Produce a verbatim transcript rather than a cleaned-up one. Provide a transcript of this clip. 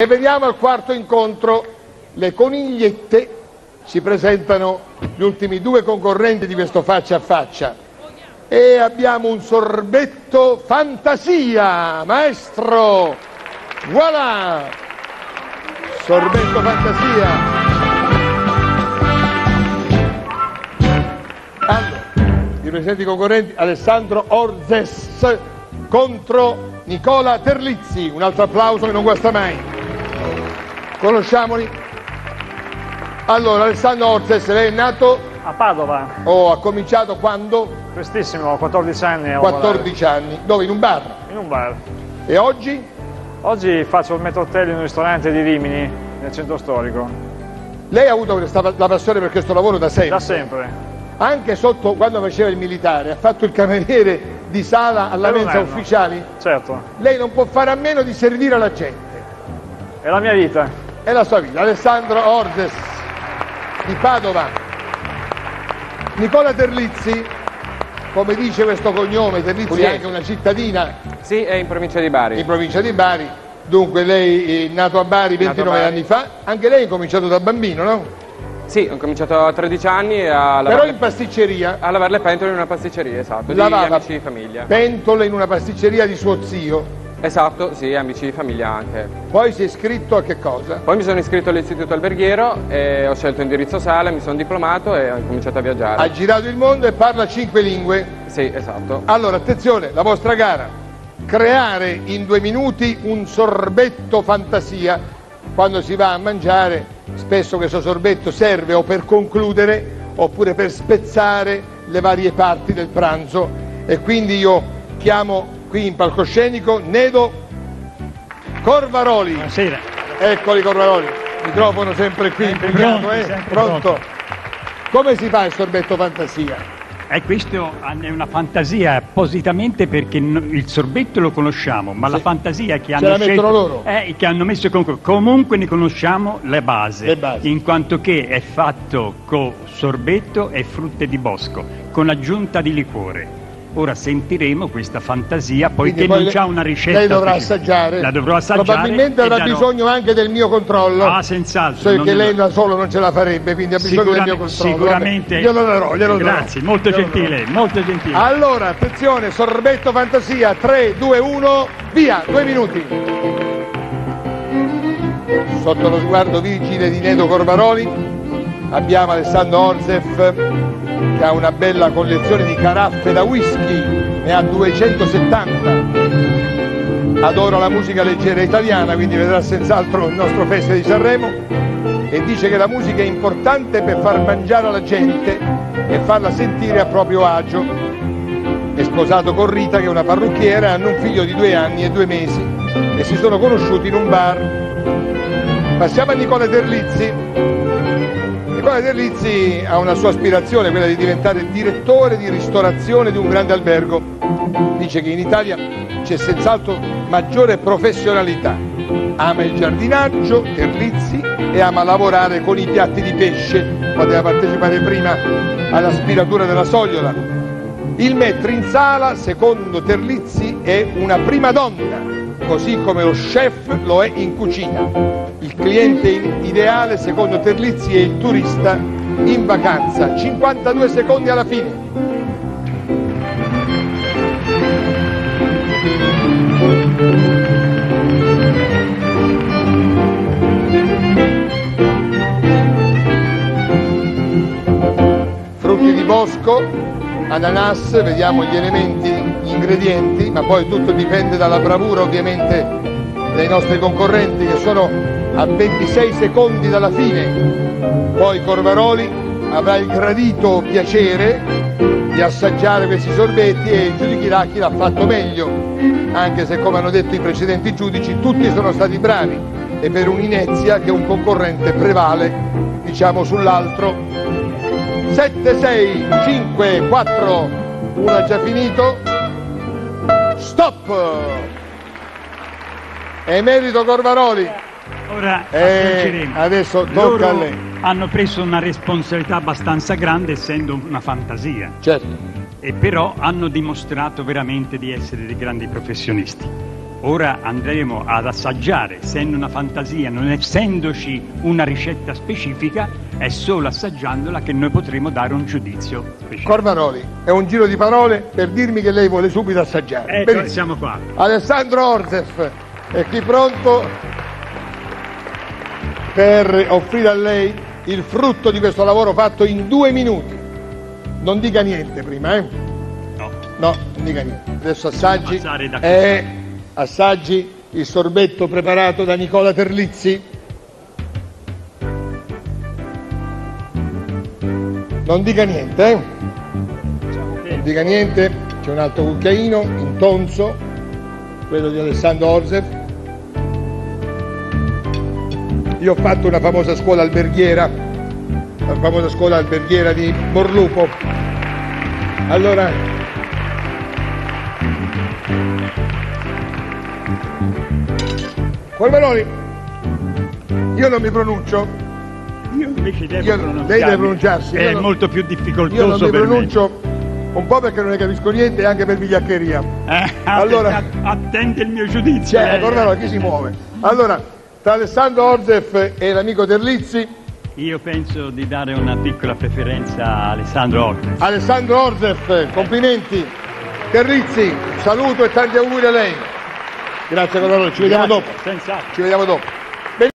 E veniamo al quarto incontro. Le conigliette si presentano, gli ultimi due concorrenti di questo faccia a faccia. E abbiamo un sorbetto fantasia, maestro, voilà, sorbetto fantasia. Allora, i presenti concorrenti: Alessandro Orzes contro Nicola Terlizzi. Un altro applauso che non guasta mai. Conosciamoli. Allora, Alessandro Orzes, lei è nato a Padova. Oh, ha cominciato quando? Prestissimo, ho quattordici anni. quattordici anni. Dove? In un bar? In un bar. E oggi? Oggi faccio il metrotelli in un ristorante di Rimini, nel centro storico. Lei ha avuto questa, la passione per questo lavoro da sempre? Da sempre. Anche sotto, quando faceva il militare, ha fatto il cameriere di sala alla mensa ufficiali? Certo. Lei non può fare a meno di servire alla gente. È la mia vita. È la sua vita. Alessandro Orzes di Padova. Nicola Terlizzi, come dice questo cognome, Terlizzi Pugliese. È anche una cittadina. Sì, è in provincia di Bari. In provincia di Bari. Dunque lei è nato a Bari ventinove anni fa. Anche lei ha cominciato da bambino, no? Sì, ho cominciato a tredici anni a lavare. Però in pasticceria? A lavare le pentole in una pasticceria, esatto. Lavava di amici di famiglia. Pentole in una pasticceria di suo zio? Esatto, sì, amici di famiglia anche. Poi si è iscritto a che cosa? Poi mi sono iscritto all'istituto alberghiero, e ho scelto indirizzo sala, mi sono diplomato e ho cominciato a viaggiare. Ha girato il mondo e parla cinque lingue? Sì, esatto. Allora, attenzione, la vostra gara: creare in due minuti un sorbetto fantasia. Quando si va a mangiare, spesso questo sorbetto serve o per concludere oppure per spezzare le varie parti del pranzo. E quindi io chiamo qui in palcoscenico Nedo Corvaroli. Buonasera. Eccoli Corvaroli, microfono sempre qui, sempre impegnato, pronto, eh? sempre Pronto? pronto. Come si fa il sorbetto fantasia? E questo è una fantasia appositamente perché il sorbetto lo conosciamo, ma sì, la fantasia che hanno, la scelto, loro. Eh, che hanno messo comunque, comunque ne conosciamo le basi, le basi, in quanto che è fatto con sorbetto e frutte di bosco, con aggiunta di liquore. Ora sentiremo questa fantasia, poiché poi non c'ha una ricetta. Lei dovrà assaggiare. La dovrò assaggiare. Probabilmente avrà darò... bisogno anche del mio controllo. Ah, senz'altro. So che lei da solo non ce la farebbe, quindi ha bisogno del mio controllo. Sicuramente. Vabbè, glielo darò, glielo darò. Grazie, molto glielo gentile, darò. molto gentile. Allora, attenzione, sorbetto fantasia, tre, due, uno, via, due minuti. Sotto lo sguardo vigile di Nedo Corvaroli abbiamo Alessandro Orzes, che ha una bella collezione di caraffe da whisky, ne ha duecentosettanta, adora la musica leggera italiana, quindi vedrà senz'altro il nostro Festival di Sanremo, e dice che la musica è importante per far mangiare la gente e farla sentire a proprio agio. È sposato con Rita, che è una parrucchiera, hanno un figlio di due anni e due mesi e si sono conosciuti in un bar. Passiamo a Nicola Terlizzi. Nicola Terlizzi ha una sua aspirazione, quella di diventare direttore di ristorazione di un grande albergo. Dice che in Italia c'è senz'altro maggiore professionalità. Ama il giardinaggio, Terlizzi, e ama lavorare con i piatti di pesce. Poteva partecipare prima alla spiratura della sogliola. Il maître in sala, secondo Terlizzi, è una prima donna, così come lo chef lo è in cucina. Il cliente ideale, secondo Terlizzi, è il turista in vacanza. cinquantadue secondi alla fine. Frutti di bosco, ananas, vediamo gli elementi, gli ingredienti, ma poi tutto dipende dalla bravura ovviamente dei nostri concorrenti, che sono a ventisei secondi dalla fine. Poi Corvaroli avrà il gradito piacere di assaggiare questi sorbetti e giudicherà chi l'ha fatto meglio, anche se, come hanno detto i precedenti giudici, tutti sono stati bravi e per un'inezia che un concorrente prevale, diciamo, sull'altro. Sette, sei, cinque, quattro, uno ha già finito. Stop! Emerito Corvaroli. Ora eh, adesso tocca Loro a lei. Hanno preso una responsabilità abbastanza grande, essendo una fantasia. Certo. E però hanno dimostrato veramente di essere dei grandi professionisti. Ora andremo ad assaggiare, essendo una fantasia, non essendoci una ricetta specifica, è solo assaggiandola che noi potremo dare un giudizio specifico. Corvaroli, è un giro di parole per dirmi che lei vuole subito assaggiare. Ecco, Benissimo. siamo qua. Alessandro Orzef è qui pronto per offrire a lei il frutto di questo lavoro fatto in due minuti. Non dica niente prima, eh? No. No, non dica niente. Adesso assaggi. Passare da Eh, assaggi il sorbetto preparato da Nicola Terlizzi. Non dica niente, eh? Non dica niente, c'è un altro cucchiaino intonso, quello di Alessandro Orzef. Io ho fatto una famosa scuola alberghiera, la famosa scuola alberghiera di Morlupo. Allora, Corvaroli, io non mi pronuncio. Io invece devo Io- pronunciarmi. lei deve pronunciarsi, È io non- molto più Io non difficoltoso mi per pronuncio un po' perché non ne capisco niente e anche per vigliaccheria. me. Eh, Allora- att- attende il mio giudizio. Cioè, lei, Corvaroli, eh. chi si muove? Allora, tra Alessandro Orzef e l'amico Terlizzi, Io penso di dare una piccola preferenza a Alessandro Orte. Alessandro Orzef, complimenti. Terlizzi, saluto e tanti auguri a lei. Grazie Corvaroli, ci vediamo dopo. Senz'altro. Ci vediamo dopo.